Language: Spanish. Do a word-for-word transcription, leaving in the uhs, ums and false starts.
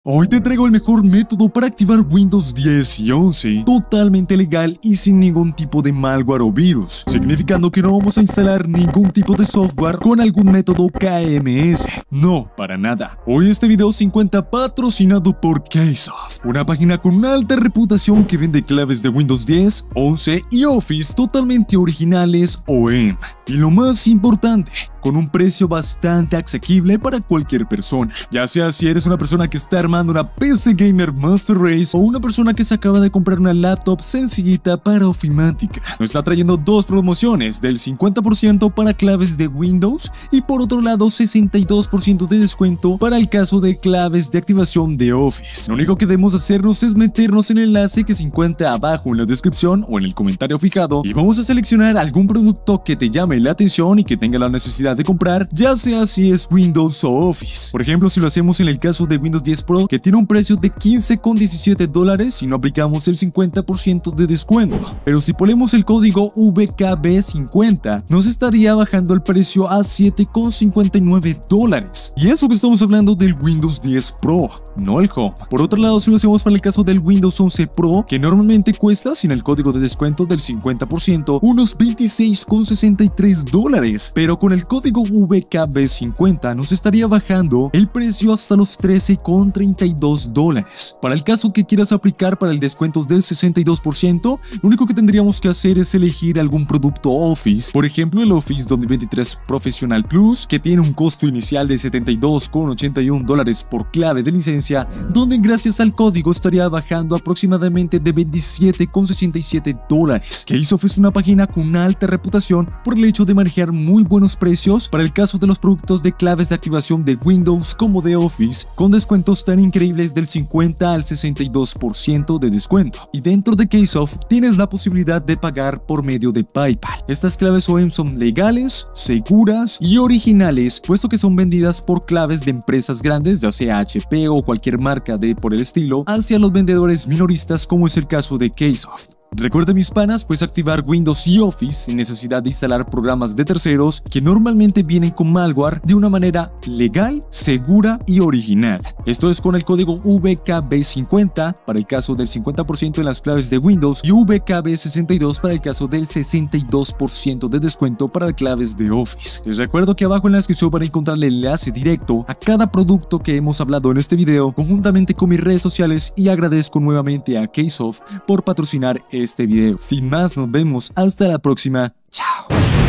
Hoy te traigo el mejor método para activar Windows diez y once, totalmente legal y sin ningún tipo de malware o virus, significando que no vamos a instalar ningún tipo de software con algún método K M S. No, para nada. Hoy este video se encuentra patrocinado por Ksoft, una página con una alta reputación que vende claves de Windows diez, once y Office totalmente originales o E M. Y lo más importante, con un precio bastante asequible para cualquier persona, ya sea si eres una persona que está armando una P C Gamer Master Race o una persona que se acaba de comprar una laptop sencillita para ofimática. Nos está trayendo dos promociones del cincuenta por ciento para claves de Windows y por otro lado sesenta y dos por ciento de descuento para el caso de claves de activación de Office. Lo único que debemos hacernos es meternos en el enlace que se encuentra abajo en la descripción o en el comentario fijado y vamos a seleccionar algún producto que te llame la atención y que tenga la necesidad de comprar, ya sea si es Windows o Office. Por ejemplo, si lo hacemos en el caso de Windows diez Pro, que tiene un precio de quince con diecisiete dólares y no aplicamos el cincuenta por ciento de descuento. Pero si ponemos el código V K B cincuenta, nos estaría bajando el precio a siete con cincuenta y nueve dólares. Y eso que estamos hablando del Windows diez Pro, no el Home. Por otro lado, si lo hacemos para el caso del Windows once Pro, que normalmente cuesta sin el código de descuento del cincuenta por ciento unos veintiséis con sesenta y tres dólares, pero con el código V K B cincuenta nos estaría bajando el precio hasta los trece con treinta y dos dólares. Para el caso que quieras aplicar para el descuento del sesenta y dos por ciento, lo único que tendríamos que hacer es elegir algún producto Office, por ejemplo el Office dos mil veintitrés Professional Plus, que tiene un costo inicial de setenta y dos con ochenta y un dólares por clave de licencia, donde gracias al código estaría bajando aproximadamente de veintisiete con sesenta y siete dólares. Ksoft es una página con una alta reputación por el hecho de manejar muy buenos precios para el caso de los productos de claves de activación de Windows como de Office, con descuentos tan increíbles del cincuenta al sesenta y dos por ciento de descuento. Y dentro de Ksoft tienes la posibilidad de pagar por medio de PayPal. Estas claves O E M son legales, seguras y originales, puesto que son vendidas por claves de empresas grandes, ya sea H P o cualquier marca de por el estilo, hacia los vendedores minoristas como es el caso de Ksoft. Recuerda, mis panas, puedes activar Windows y Office sin necesidad de instalar programas de terceros que normalmente vienen con malware de una manera legal, segura y original. Esto es con el código V K B cincuenta para el caso del cincuenta por ciento en las claves de Windows y V K B sesenta y dos para el caso del sesenta y dos por ciento de descuento para las claves de Office. Les recuerdo que abajo en la descripción van a encontrar el enlace directo a cada producto que hemos hablado en este video, conjuntamente con mis redes sociales, y agradezco nuevamente a Ksoft por patrocinar este video. Sin más, nos vemos hasta la próxima. Chao.